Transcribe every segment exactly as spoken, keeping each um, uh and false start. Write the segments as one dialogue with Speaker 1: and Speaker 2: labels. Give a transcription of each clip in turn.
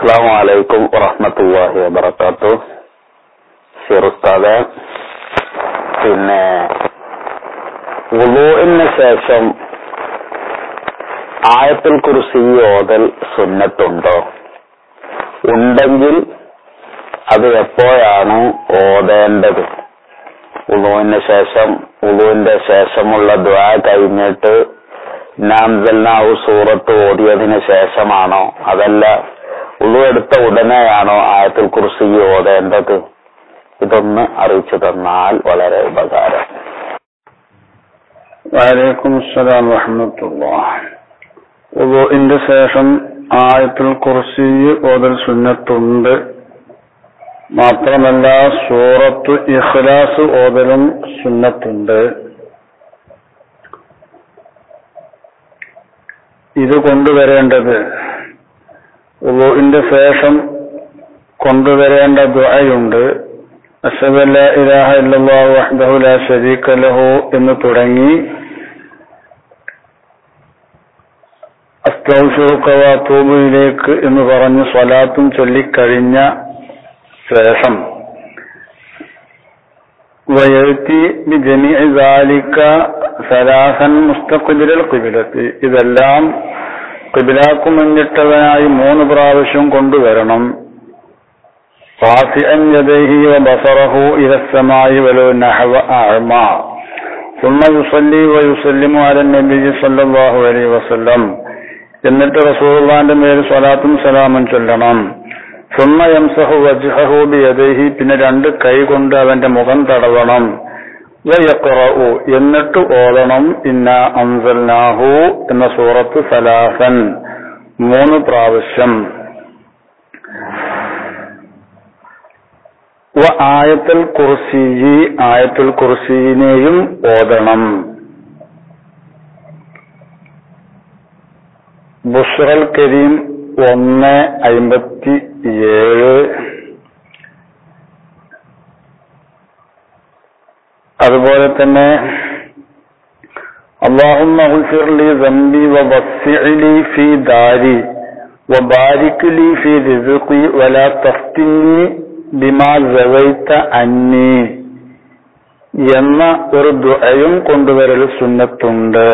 Speaker 1: അസ്സലാമു അലൈക്കും വറഹ്മത്തുള്ളാഹി വബറകാതുഹു. ഉസ്താദേ, പിന്നെ വുളൂഇന് ശേഷം ആയത്തുൽ കുർസി ഓതൽ സുന്നത്തുണ്ടോ? ഉണ്ടെങ്കിൽ അത് എപ്പോഴാണ് ഓതേണ്ടത്? വുളൂഇന് ശേഷം വുളൂഇന്റെ ശേഷമുള്ള ദുആ കഴിഞ്ഞിട്ട് നാംസൽനാഹു സൂറത്ത് ഓതിയതിന് ശേഷമാണോ, അതല്ല വുളൂ എടുത്ത ഉടനെയാണോ ആയത്തുൽ കുർസി ഓതേണ്ടത്? ഇതൊന്ന് അറിയിച്ചു തന്നാൽ വളരെ ഉപകാരം.
Speaker 2: വഅലൈക്കും അസ്സലാം വറഹ്മത്തുള്ളാഹി. വുളൂഇന്റെ ശേഷം ആയത്തുൽ കുർസി ഓതൽ സുന്നത്തുണ്ട്. മാത്രമല്ല സൂറത്തു ഇഖ്ലാസ് ഓതലും സുന്നത്തുണ്ട്. ഇത് കൊണ്ടുവരേണ്ടത് വുളൂഇന്റെ ശേഷം കൊണ്ടുവരേണ്ട ദുആയുണ്ട്. അശ്ഹദു അല്ലാ ഇലാഹ ഇല്ലല്ലാഹു വഹ്ദഹു ലാ ശരീക ലഹു എന്ന് തുടങ്ങി അസ്തഗ്ഫിറുക വഅതൂബു ഇലൈക് എന്ന് പറഞ്ഞ് സ്വലാത്തും ചൊല്ലിക്കഴിഞ്ഞ ശേഷം വയത്തി ബിജമീഇ ദാലിക സലാസൻ മുസ്തഖ്ബിലൽ ഖിബ്ലത്തി, ഇതെല്ലാം ഖിബ്ലക്ക് മുന്നിട്ടവനായി മൂന്ന് പ്രാവശ്യം കൊണ്ടുവരണം. റാഫിഅൻ യദൈഹി വബസറഹു ഇലസ്സമായി വലൗ നഹവ അഅ്മാ ثم يصلي ويسلم على النبي صلى الله عليه وسلم, എന്നിട്ട് റസൂലുള്ളാഹിന്റെ മേൽ സ്വലാത്തും സലാമും ചൊല്ലണം. ثم يمسح وجهه بيديه, പിന്നെ രണ്ട് കൈ കൊണ്ട് അവന്റെ മുഖം തടവണം. വയഖറഉ, എന്നിട്ട് ഓതണം ഇന്നാ അൻസൽനാഹു എന്ന സൂറത്ത് സലാസൻ, മൂന്ന് പ്രാവശ്യം. വ ആയത്തുൽ കുർസി, ആയത്തുൽ കുർസിനെയും ഓതണം. ബുശ്റൽ കരീം ഒന്ന് അമ്പത്തി ഏഴ്. അതുപോലെ തന്നെ അല്ലാഹുമ്മ ഗ്ഫിർ ലി ദംബി വവസ്സിഅ ലി ഫീ ദാരി വബാരിക് ലി ഫീ റിസ്ഖി വലാ തഫ്തിനി ബിമാ സവൈത അന്നി എന്ന ഒരു ദുആയും കൊണ്ടുവരൽ സുന്നത്തുണ്ട്.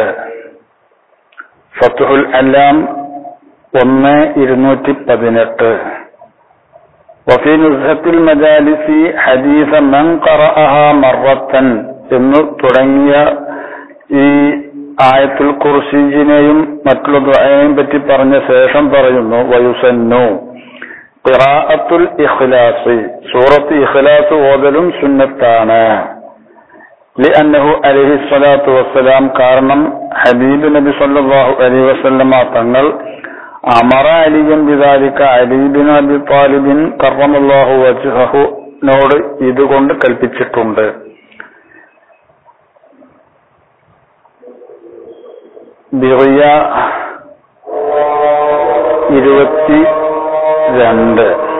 Speaker 2: ഫത്ഹുൽ അലാം ഒന്ന് ഇരുന്നൂറ്റി പതിനെട്ട്. വഫീ നുസ്ഹത്തുൽ മജാലിസി ഹദീസ മൻ ഖറഅഹ മറത്തൻ എന്ന് തുടങ്ങിയ ഈ ആയത്തുൽ കുർസിനെയും മറ്റുള്ള ദുആയെയും പറ്റി പറഞ്ഞ ശേഷം പറയുന്നു വയുസന്നു ഖിറാഅത്തുൽ ഇഖ്ലാസ്, സൂറത്ത് ഇഖ്ലാസ് ഓതലും സുന്നത്താണ്. ലിഅന്നഹു അലൈഹി സ്വലാത്തു വസ്സലാം, കാരണം ഹബീബ് നബി സല്ലല്ലാഹു അലൈഹി വസല്ലമ തങ്ങൾ അമറ അലിയൻ ബിദാലിക, അലി ബിൻ അബി ത്വാലിബിൻ കറമല്ലാഹു വജ്ഹഹു നോട് ഇതുകൊണ്ട് കൽപ്പിച്ചിട്ടുണ്ട്. ബിറിയ ഇരുപത്തി രണ്ട്.